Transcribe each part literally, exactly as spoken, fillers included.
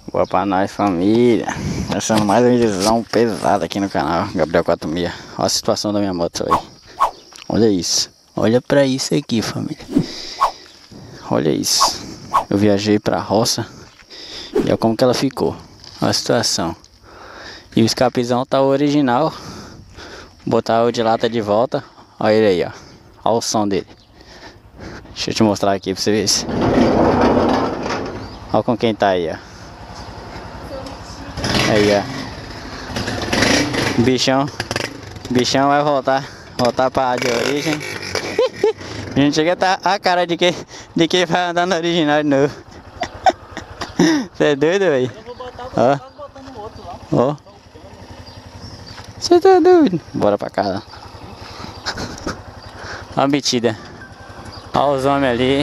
Boa pra nós, família. Começando mais uma visão pesada aqui no canal Gabriel quatro seis. Olha a situação da minha moto aí. Olha isso. Olha pra isso aqui, família. Olha isso. Eu viajei pra roça e olha como que ela ficou. Olha a situação. E o escapezão tá original. Vou botar o de lata de volta. Olha ele aí, ó. Olha o som dele. Deixa eu te mostrar aqui pra você ver isso. Olha com quem tá aí, ó. Aí, ó. Bichão. Bichão vai voltar. Voltar pra de origem. A gente chega a tá a cara de que, de que vai andar no original de novo. Você é doido, velho? Eu vou botar o ó. Botando o outro lá. Ó. Você tá doido? Bora pra casa. Olha a metida. Olha os homens ali.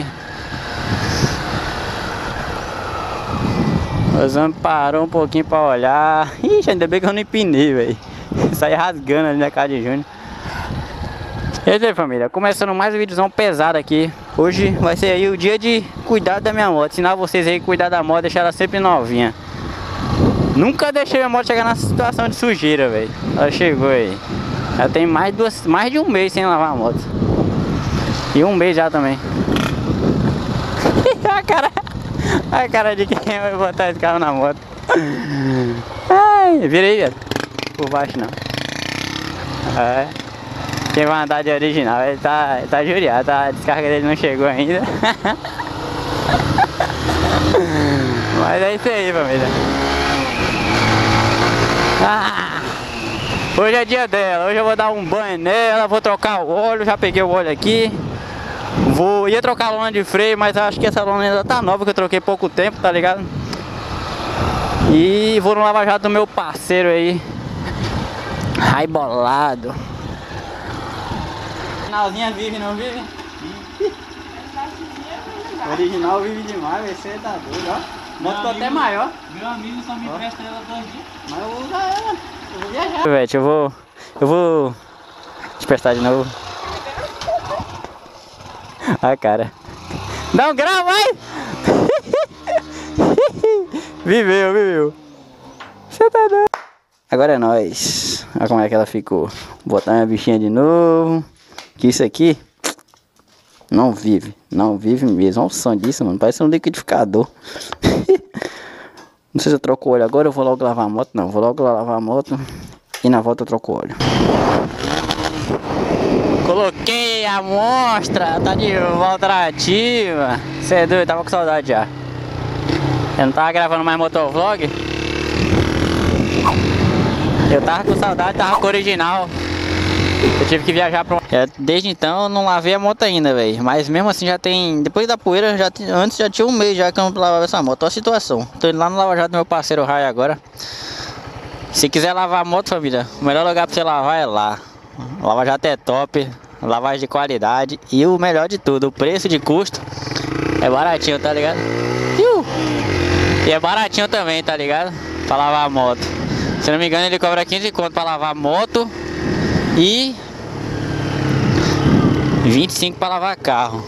Os homens parou um pouquinho pra olhar. Ixi, ainda bem que eu não empinei, velho. Saí rasgando ali na casa de Júnior. E aí, família, começando mais um vídeozão pesado aqui. Hoje vai ser aí o dia de cuidar da minha moto. Ensinar vocês aí a cuidar da moto, deixar ela sempre novinha. Nunca deixei a moto chegar nessa situação de sujeira, velho. Ela chegou aí. Já tem mais, duas, mais de um mês sem lavar a moto. E um mês já também. A cara... A cara de quem vai botar esse carro na moto. Ai, vira aí, velho. Por baixo não. É. Quem vai andar de original, ele tá, ele tá juriado, tá? A descarga dele não chegou ainda. Mas é isso aí, família. Ah, hoje é dia dela, hoje eu vou dar um banho nela, vou trocar o óleo, já peguei o óleo aqui. Vou, ia trocar a lona de freio, mas acho que essa lona ainda tá nova, que eu troquei pouco tempo, tá ligado? E vou no lava-jato do meu parceiro aí, Raibolado. Originalzinha vive, não vive? Original vive demais, você tá doido, ó. Moto ficou até maior. Meu amigo só me presta ela dois dias. Mas eu vou usar ela, eu vou viajar. Vete, eu vou, eu vou te prestar de novo. A cara. Não grava mais! Viveu, viveu. Você tá doido. Agora é nóis. Olha como é que ela ficou. Vou botar minha bichinha de novo. Que isso aqui não vive. Não vive mesmo. Olha o som disso, mano. Parece um liquidificador. Não sei se eu troco o óleo agora. Eu vou logo lavar a moto. Não, vou logo lavar a moto. E na volta eu troco o óleo. Coloquei a monstra, tá de volta ativa. Você é doido, tava com saudade já. Eu não tava gravando mais motovlog. Eu tava com saudade, tava com o original. Eu tive que viajar pra... Desde então eu não lavei a moto ainda, velho. Mas mesmo assim já tem... Depois da poeira, já t... antes já tinha um mês já que eu não lavava essa moto. Olha a situação. Tô indo lá no lava-jato do meu parceiro Rai agora. Se quiser lavar a moto, família, o melhor lugar pra você lavar é lá. O lava-jato é top, lavagem de qualidade e o melhor de tudo, o preço de custo é baratinho, tá ligado? E é baratinho também, tá ligado? Pra lavar a moto. Se não me engano, ele cobra quinze conto pra lavar a moto e vinte e cinco pra lavar carro.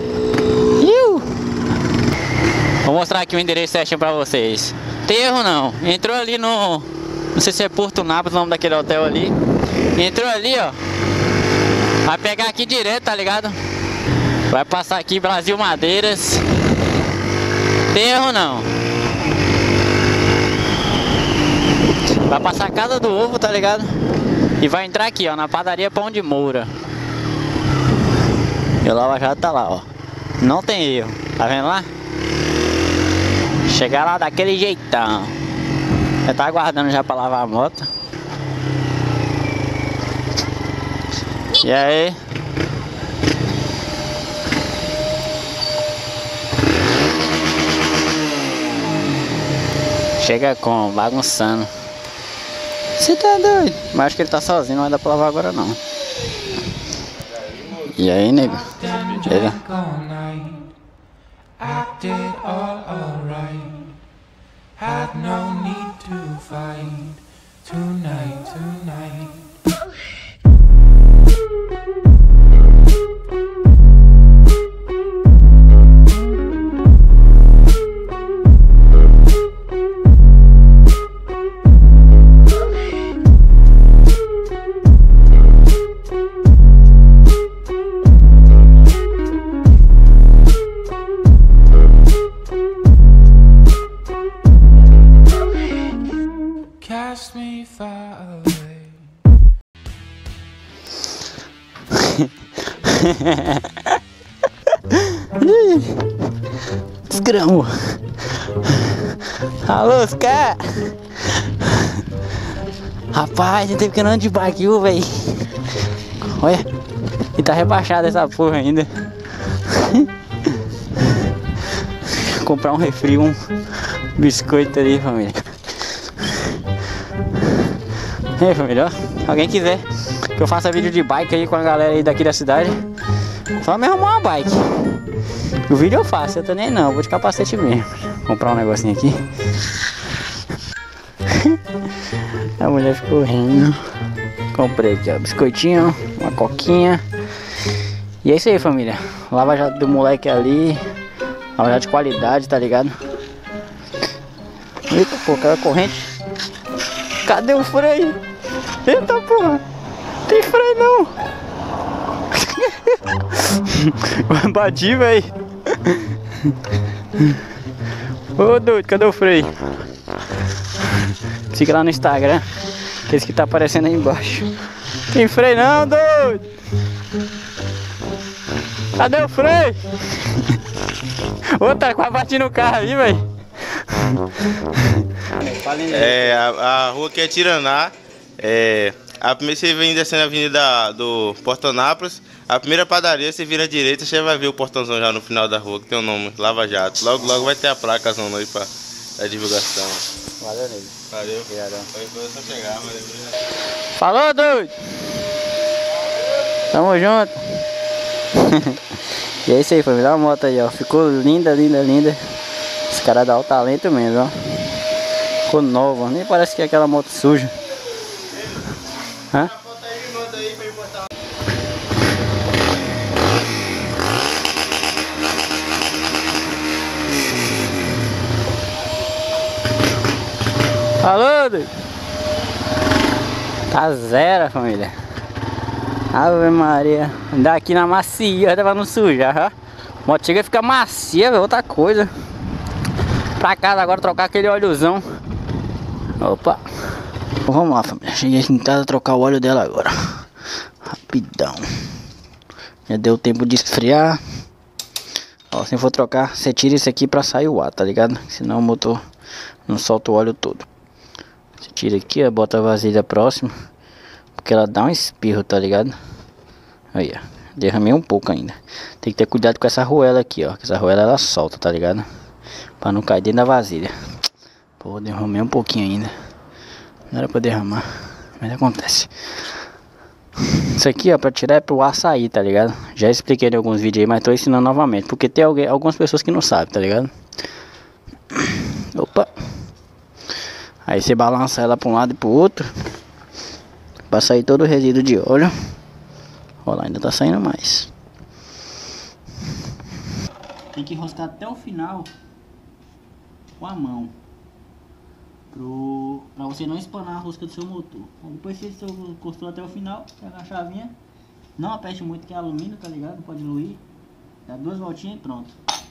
Vou mostrar aqui o endereço certinho pra vocês. Tem erro não, entrou ali no... Não sei se é Porto Nápoles o nome daquele hotel ali. Entrou ali, ó. Vai pegar aqui direto, tá ligado? Vai passar aqui Brasil Madeiras. Tem erro não. Vai passar a Casa do Ovo, tá ligado? E vai entrar aqui, ó, na padaria Pão de Moura. E o lava-jato tá lá, ó. Não tem erro. Tá vendo lá? Chegar lá daquele jeitão. Eu tá aguardando já pra lavar a moto. E aí? Chega com, bagunçando. Você tá doido? Mas acho que ele tá sozinho, não vai dar pra lavar agora não. E aí, nego? Chega. Desgramo. Alô, Oscar. Rapaz, não teve que andar de bike, velho. Olha, e tá rebaixado essa porra ainda. Comprar um refri, um biscoito ali, família. E aí, família, ó, alguém quiser que eu faça vídeo de bike aí com a galera aí daqui da cidade, só me arrumar uma bike. O vídeo eu faço, eu tô nem não, vou de capacete mesmo. Comprar um negocinho aqui. A mulher ficou rindo. Comprei aqui, ó, biscoitinho, uma coquinha. E é isso aí, família. Lava jato do moleque ali. Lava jato de qualidade, tá ligado? Eita, pô, cara corrente. Cadê o freio? Eita, porra. Tem freio não. Bati, velho. Ô, doido, cadê o freio? Siga lá no Instagram, que esse que tá aparecendo aí embaixo. Tem freio não, doido? Cadê o freio? Ô, tá quase bati no carro aí, velho. É, a, a rua aqui é Tiraná. É, a primeira você vem descendo a avenida do Portonápolis. A primeira padaria, você vira à direita, você vai ver o portãozão já no final da rua, que tem o nome, Lava Jato. Logo, logo vai ter a placa zona aí pra, pra divulgação. Valeu, nego. Valeu. Obrigadão. Foi só chegar, valeu. Falou, doido! Tamo junto! E é isso aí, família. Olha a moto aí, ó. Ficou linda, linda, linda. Esse cara dá o talento mesmo, ó. Ficou nova, nem parece que é aquela moto suja. Hã? Alô, doido? Tá zero, família. Ave Maria. Andar aqui na macia, pra não sujar, ó. A moto chega a ficar macia, velho. Outra coisa. Pra casa agora trocar aquele óleozão. Opa. Vamos lá, família. Cheguei aqui em casa trocar o óleo dela agora. Rapidão. Já deu tempo de esfriar. Ó, se for trocar, você tira isso aqui pra sair o ar, tá ligado? Senão o motor não solta o óleo todo. Você tira aqui, ó, bota a vasilha próxima. Porque ela dá um espirro, tá ligado? Aí, ó. Derramei um pouco ainda. Tem que ter cuidado com essa arruela aqui, ó. Que essa arruela ela solta, tá ligado? Pra não cair dentro da vasilha. Pô, derramei um pouquinho ainda. Não era pra derramar, mas acontece. Isso aqui, ó, pra tirar é pro ar sair, tá ligado? Já expliquei em alguns vídeos aí, mas tô ensinando novamente. Porque tem alguém, algumas pessoas que não sabem, tá ligado? Opa. Aí você balança ela pra um lado e pro outro. Pra sair todo o resíduo de óleo. Olha lá, ainda tá saindo mais. Tem que enroscar até o final com a mão. Pro, pra você não espanar a rosca do seu motor. Então, depois que você encostou até o final, pega a chavinha. Não aperte muito que é alumínio, tá ligado? Não pode diluir. Dá duas voltinhas e pronto.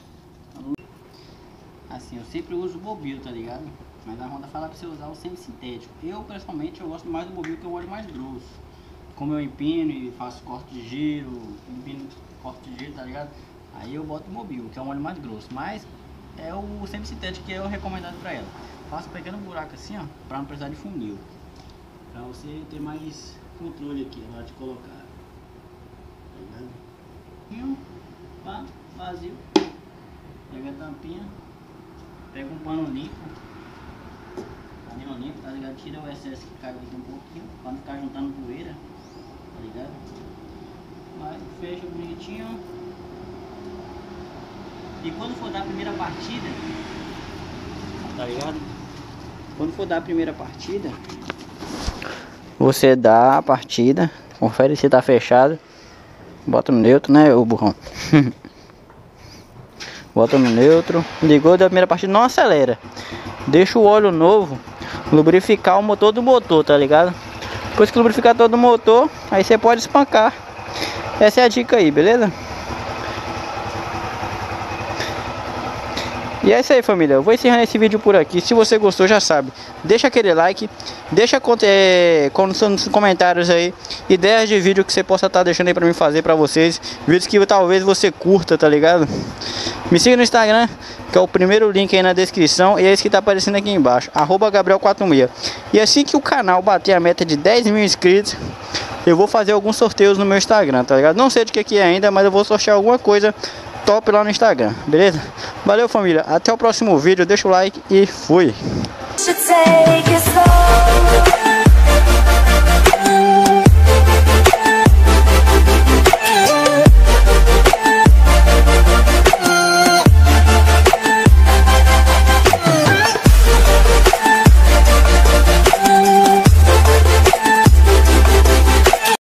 Assim, eu sempre uso o Mobil, tá ligado? Mas a Honda fala pra você usar o semi-sintético. Eu, pessoalmente, eu gosto mais do Mobil, que é o óleo mais grosso. Como eu empino e faço corte de giro, empino corte de giro, tá ligado? Aí eu boto o Mobil, que é um óleo mais grosso. Mas é o semi-sintético que é o recomendado pra ela. Faço pegando um buraco assim, ó, pra não precisar de funil. Pra você ter mais controle aqui na hora de colocar. Tá ligado? E pá, vazio. Pega a tampinha. Pega um pano limpo. Paninho limpo, tá ligado? Tira o excesso que cai aqui um pouquinho, pra não ficar juntando poeira, tá ligado? Aí fecha bonitinho. E quando for dar a primeira partida, tá ligado? Quando for dar a primeira partida, você dá a partida, confere se tá fechado. Bota no neutro, né, o burrão? Bota no neutro. Ligou da primeira partida, não acelera. Deixa o óleo novo lubrificar o motor do motor, tá ligado? Depois que lubrificar todo o motor, aí você pode espancar. Essa é a dica aí, beleza? E é isso aí, família, eu vou encerrando esse vídeo por aqui. Se você gostou, já sabe, deixa aquele like, deixa é, nos comentários aí ideias de vídeo que você possa estar deixando aí pra mim fazer pra vocês, vídeos que talvez você curta, tá ligado? Me siga no Instagram, que é o primeiro link aí na descrição, e é esse que tá aparecendo aqui embaixo, arroba Gabriel quarenta e seis. E assim que o canal bater a meta de dez mil inscritos, eu vou fazer alguns sorteios no meu Instagram, tá ligado? Não sei de que que é ainda, mas eu vou sortear alguma coisa top lá no Instagram, beleza? Valeu, família, até o próximo vídeo, deixa o like e fui!